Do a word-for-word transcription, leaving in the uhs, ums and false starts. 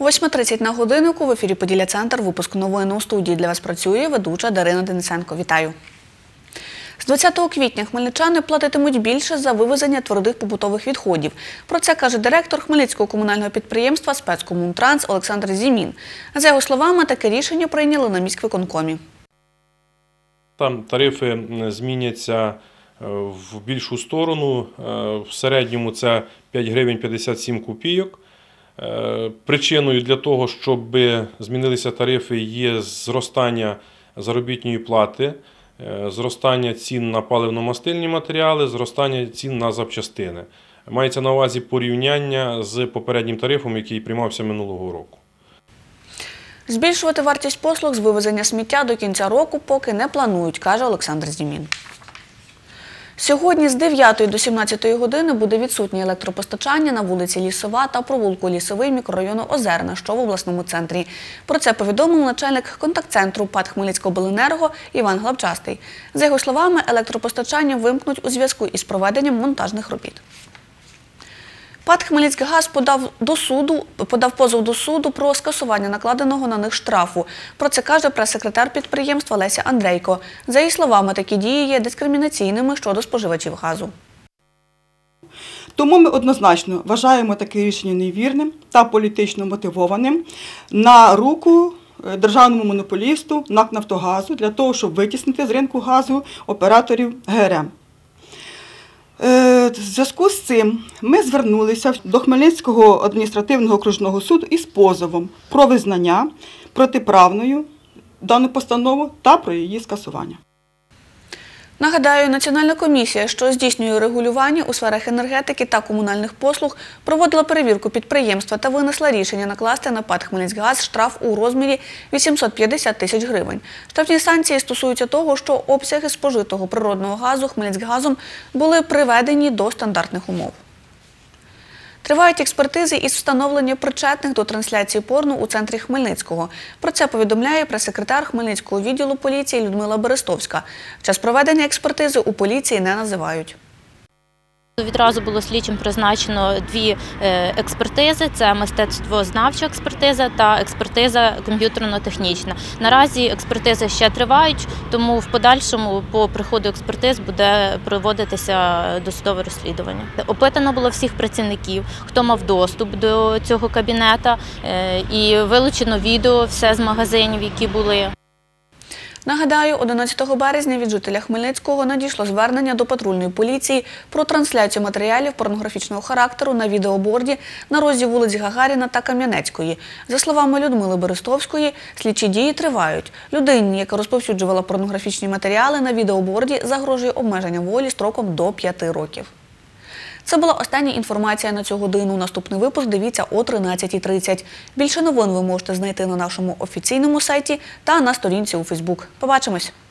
восьма тридцять на годиннику в ефірі «Поділля-центр». Випуск новин. У студії для вас працює ведуча Дарина Денисенко. Вітаю. З двадцятого квітня хмельничани платитимуть більше за вивезення твердих побутових відходів. Про це каже директор Хмельницького комунального підприємства «Спецкомунтранс» Олександр Зімін. За його словами, таке рішення прийняли на міськвиконкомі. Там тарифи зміняться в більшу сторону. В середньому це п'ять гривень п'ятдесят сім копійок. Причиною для того, щоб змінилися тарифи, є зростання заробітної плати, зростання цін на паливно-мастильні матеріали, зростання цін на запчастини. Мається на увазі порівняння з попереднім тарифом, який приймався минулого року. Збільшувати вартість послуг з вивезення сміття до кінця року поки не планують, каже Олександр Зімін. Сьогодні з дев'ятої до сімнадцятої години буде відсутнє електропостачання на вулиці Лісова та провулку Лісовий мікрорайону Озерна, що в обласному центрі. Про це повідомив начальник контакт-центру ПАТ «Хмельницькобленерго» Іван Главчастий. За його словами, електропостачання вимкнуть у зв'язку із проведенням монтажних робіт. ПАТ «Хмельницькгаз» подав, до суду, подав позов до суду про скасування накладеного на них штрафу. Про це каже прес-секретар підприємства Леся Андрейко. За її словами, такі дії є дискримінаційними щодо споживачів газу. Тому ми однозначно вважаємо таке рішення невірним та політично мотивованим на руку державному монополісту НАК «Нафтогазу» для того, щоб витіснити з ринку газу операторів ГРМ. В зв'язку з цим ми звернулися до Хмельницького адміністративного окружного суду із позовом про визнання протиправною дану постанову та про її скасування. Нагадаю, Національна комісія, що здійснює регулювання у сферах енергетики та комунальних послуг, проводила перевірку підприємства та винесла рішення накласти на ПАТ «Хмельницькгаз» штраф у розмірі вісімсот п'ятдесят тисяч гривень. Штрафні санкції стосуються того, що обсяги спожитого природного газу «Хмельницькгазом» були приведені до стандартних умов. Тривають експертизи із встановлення причетних до трансляції порно у центрі Хмельницького. Про це повідомляє прес-секретар Хмельницького відділу поліції Людмила Берестовська. Час проведення експертизи у поліції не називають. Відразу було слідчим призначено дві експертизи – це мистецтвознавча експертиза та експертиза комп'ютерно-технічна. Наразі експертизи ще тривають, тому в подальшому по приходу експертиз буде проводитися досудове розслідування. Опитано було всіх працівників, хто мав доступ до цього кабінету, і вилучено відео все з магазинів, які були. Нагадаю, одинадцятого березня від жителя Хмельницького надійшло звернення до патрульної поліції про трансляцію матеріалів порнографічного характеру на відеоборді на розі вулиць Гагаріна та Кам'янецької. За словами Людмили Берестовської, слідчі дії тривають. Людині, яка розповсюджувала порнографічні матеріали на відеоборді, загрожує обмеження волі строком до п'яти років. Це була остання інформація на цю годину. Наступний випуск дивіться о тринадцятій тридцять. Більше новин ви можете знайти на нашому офіційному сайті та на сторінці у Фейсбук. Побачимось!